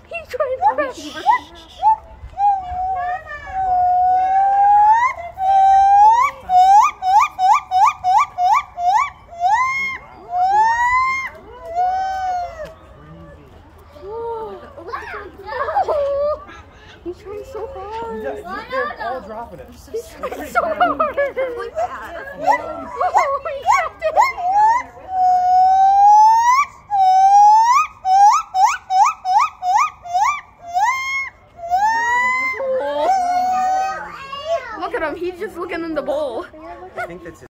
He's trying to grab you. He's trying so hard. They're all dropping it. He's trying so hard. Oh, he dropped it. Look at him. He's just looking in the bowl. I think that's it.